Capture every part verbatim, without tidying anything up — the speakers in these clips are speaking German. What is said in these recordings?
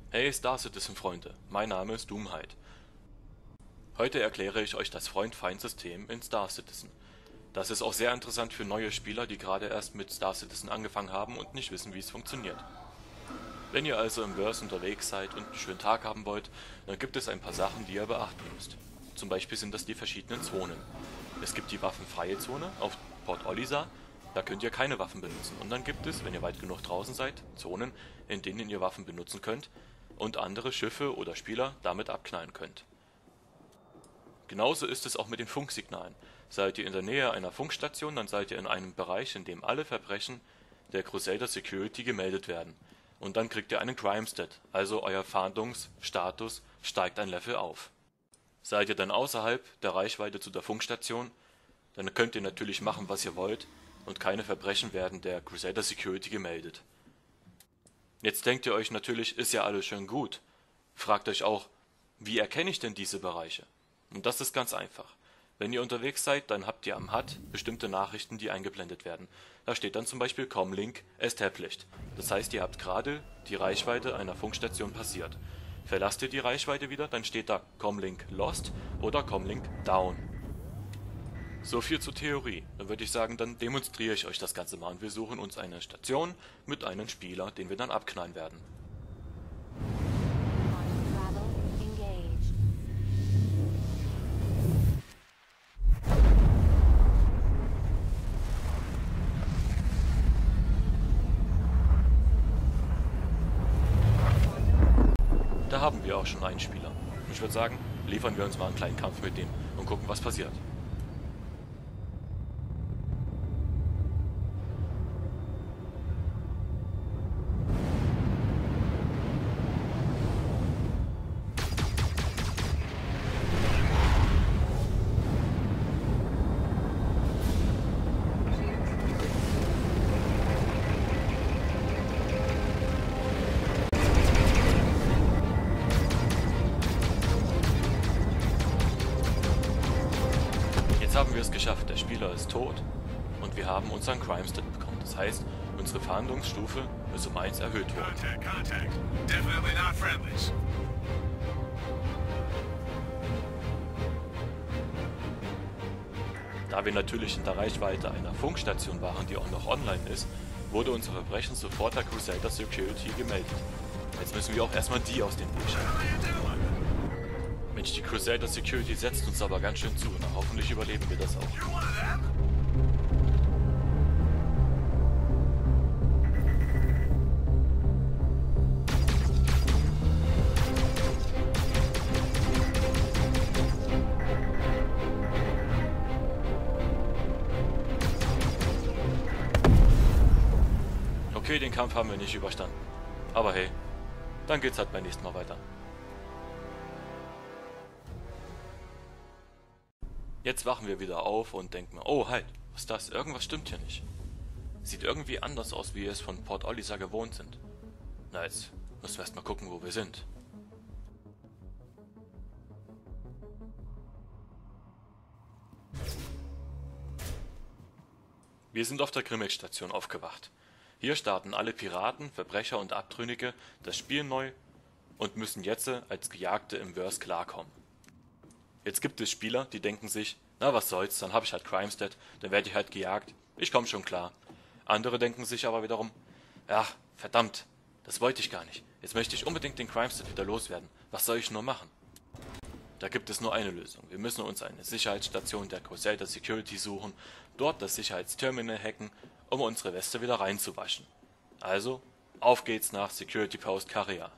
Hey Star Citizen Freunde, mein Name ist Doomhide. Heute erkläre ich euch das Freund-Feind-System in Star Citizen. Das ist auch sehr interessant für neue Spieler, die gerade erst mit Star Citizen angefangen haben und nicht wissen, wie es funktioniert. Wenn ihr also im Verse unterwegs seid und einen schönen Tag haben wollt, dann gibt es ein paar Sachen, die ihr beachten müsst. Zum Beispiel sind das die verschiedenen Zonen. Es gibt die waffenfreie Zone auf Port Olisar, da könnt ihr keine Waffen benutzen. Und dann gibt es, wenn ihr weit genug draußen seid, Zonen, in denen ihr Waffen benutzen könnt und andere Schiffe oder Spieler damit abknallen könnt. Genauso ist es auch mit den Funksignalen. Seid ihr in der Nähe einer Funkstation, dann seid ihr in einem Bereich, in dem alle Verbrechen der Crusader Security gemeldet werden. Und dann kriegt ihr einen Crime Stat, also euer Fahndungsstatus steigt ein Level auf. Seid ihr dann außerhalb der Reichweite zu der Funkstation, dann könnt ihr natürlich machen, was ihr wollt, und keine Verbrechen werden der Crusader Security gemeldet. Jetzt denkt ihr euch natürlich, ist ja alles schön gut. Fragt euch auch, wie erkenne ich denn diese Bereiche? Und das ist ganz einfach. Wenn ihr unterwegs seid, dann habt ihr am H U D bestimmte Nachrichten, die eingeblendet werden. Da steht dann zum Beispiel Comlink Established. Das heißt, ihr habt gerade die Reichweite einer Funkstation passiert. Verlasst ihr die Reichweite wieder, dann steht da Comlink Lost oder Comlink Down. So viel zur Theorie. Dann würde ich sagen, dann demonstriere ich euch das Ganze mal und wir suchen uns eine Station mit einem Spieler, den wir dann abknallen werden. Da haben wir auch schon einen Spieler. Ich würde sagen, liefern wir uns mal einen kleinen Kampf mit dem und gucken, was passiert. Jetzt haben wir es geschafft, der Spieler ist tot und wir haben unseren Crime Stat bekommen. Das heißt, unsere Fahndungsstufe ist um eins erhöht worden. Contact, contact. Definitely not friendlies. Da wir natürlich in der Reichweite einer Funkstation waren, die auch noch online ist, wurde unser Verbrechen sofort der Crusader Security gemeldet. Jetzt müssen wir auch erstmal die aus dem Weg schaffen. Mensch, die Crusader Security setzt uns aber ganz schön zu. Na, hoffentlich überleben wir das auch. You're one of them? Okay, den Kampf haben wir nicht überstanden. Aber hey, dann geht's halt beim nächsten Mal weiter. Jetzt wachen wir wieder auf und denken mir, oh halt, was ist das? Irgendwas stimmt hier nicht. Sieht irgendwie anders aus, wie wir es von Port Olisar gewohnt sind. Na, jetzt müssen wir erstmal gucken, wo wir sind. Wir sind auf der Grimmex-Station aufgewacht. Hier starten alle Piraten, Verbrecher und Abtrünnige das Spiel neu und müssen jetzt als Gejagte im Verse klarkommen. Jetzt gibt es Spieler, die denken sich, na was soll's, dann habe ich halt Crime Stat, dann werde ich halt gejagt, ich komme schon klar. Andere denken sich aber wiederum, ja, verdammt, das wollte ich gar nicht, jetzt möchte ich unbedingt den Crime Stat wieder loswerden, was soll ich nur machen? Da gibt es nur eine Lösung, wir müssen uns eine Sicherheitsstation der Crusader Security suchen, dort das Sicherheitsterminal hacken, um unsere Weste wieder reinzuwaschen. Also, auf geht's nach Security Post Carrier.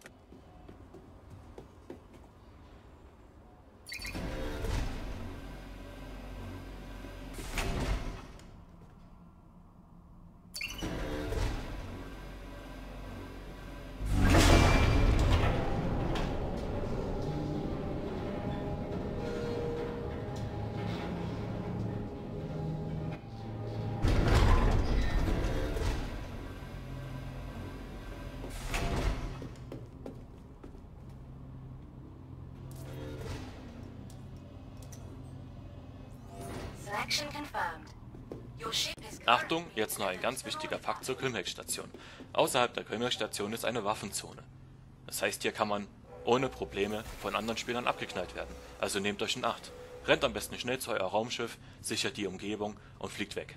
Achtung, jetzt noch ein ganz wichtiger Fakt zur Grimhex-Station. Außerhalb der Grimhex-Station ist eine Waffenzone. Das heißt, hier kann man ohne Probleme von anderen Spielern abgeknallt werden. Also nehmt euch in Acht. Rennt am besten schnell zu euer Raumschiff, sichert die Umgebung und fliegt weg.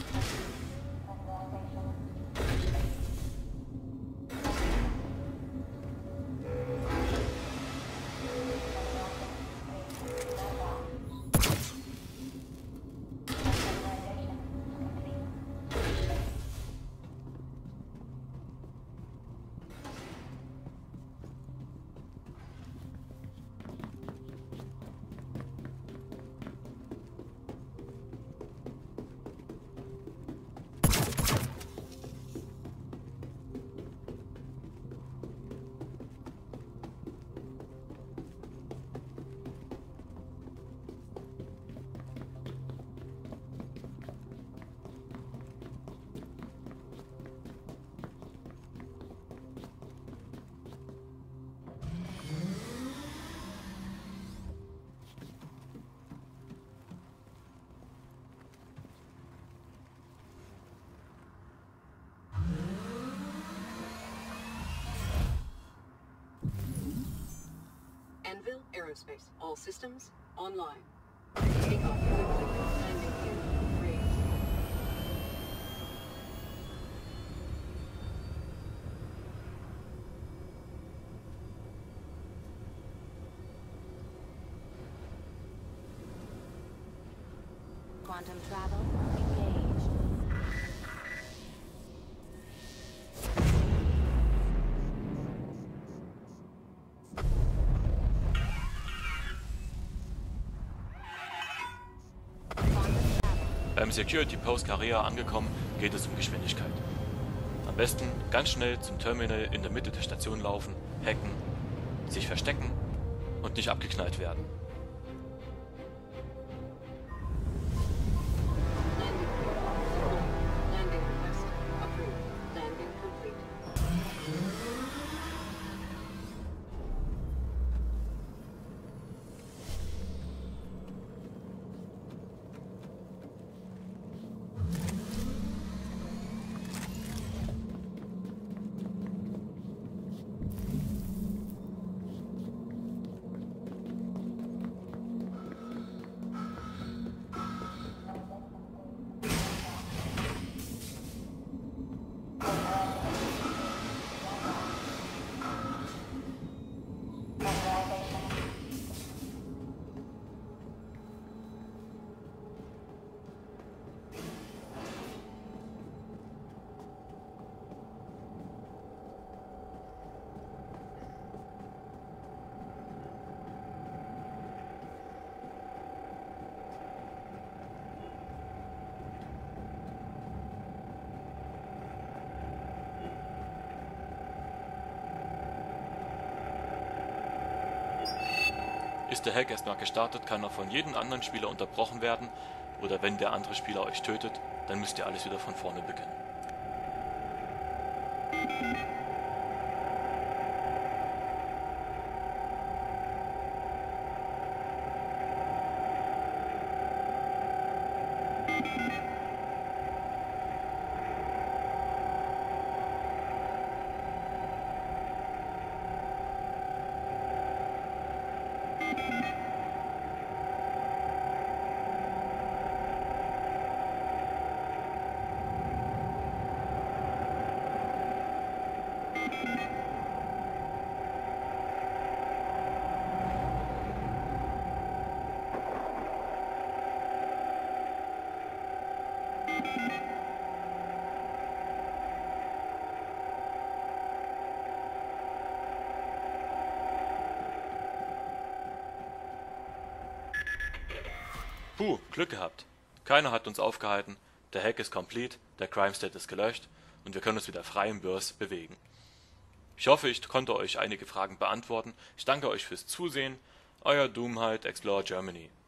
Anvil Aerospace. All systems online. Takeoff quickly. Landing gear raised. Quantum travel engaged. Beim Security Post Carrera angekommen, geht es um Geschwindigkeit. Am besten ganz schnell zum Terminal in der Mitte der Station laufen, hacken, sich verstecken und nicht abgeknallt werden. Landing request approved. Landing complete. Ist der Hack erstmal gestartet, kann er von jedem anderen Spieler unterbrochen werden, oder wenn der andere Spieler euch tötet, dann müsst ihr alles wieder von vorne beginnen. Puh, Glück gehabt. Keiner hat uns aufgehalten, der Hack ist complete, der Crime State ist gelöscht und wir können uns wieder frei im Burst bewegen. Ich hoffe, ich konnte euch einige Fragen beantworten. Ich danke euch fürs Zusehen. Euer Doomhide Explorer Germany.